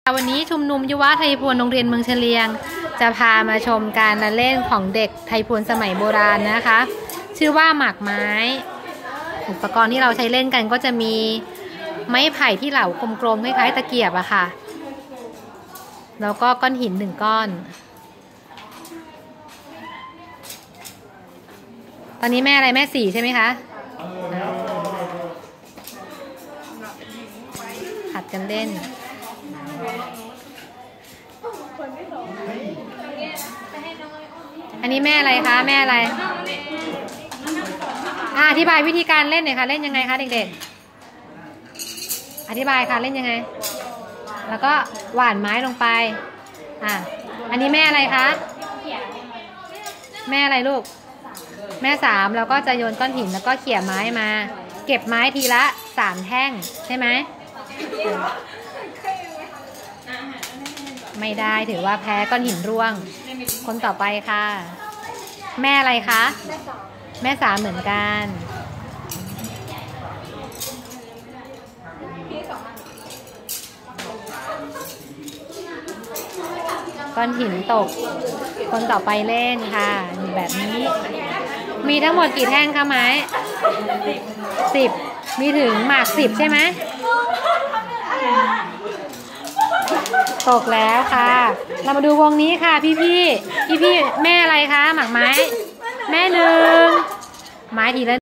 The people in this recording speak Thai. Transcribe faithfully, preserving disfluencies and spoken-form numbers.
วันนี้ชุมนุมยุวไทยพวนโรงเรียนเมืองเฉลียงจะพามาชมการละเล่นของเด็กไทยพวนสมัยโบราณนะคะ ชื่อว่าหมากไม้อุปกรณ์ที่เราใช้เล่นกันก็จะมีไม้ไผ่ที่เหลากลมๆคล้ายๆตะเกียบอะค่ะแล้วก็ก้อนหินหนึ่งก้อนตอนนี้แม่อะไรแม่สี่ใช่ไหมคะหัดกันเล่นอันนี้แม่อะไรคะแม่อะไรอ่ะอธิบายวิธีการเล่นหน่อยค่ะเล่นยังไงคะเด็กๆอธิบายค่ะเล่นยังไงแล้วก็หว่านไม้ลงไปอ่ะอันนี้แม่อะไรคะแม่อะไรลูกแม่สามแล้วก็จะโยนก้อนหินแล้วก็เขี่ยไม้มาเก็บไม้ทีละสามแท่งใช่ไหมไม่ได้ถือว่าแพ้ก้อนหินร่วงคนต่อไปค่ะแม่อะไรคะแม่สามเหมือนกันก้อนหินตกคนต่อไปเล่นค่ะแบบนี้มีทั้งหมดกี่แท่งคะไม้สิบมีถึงหมากสิบใช่ไหมตกแล้วค่ะเรามาดูวงนี้ค่ะพี่พี่พี่พี่แม่อะไรคะหมากไม้แม่หนึ่งไม้ทีละ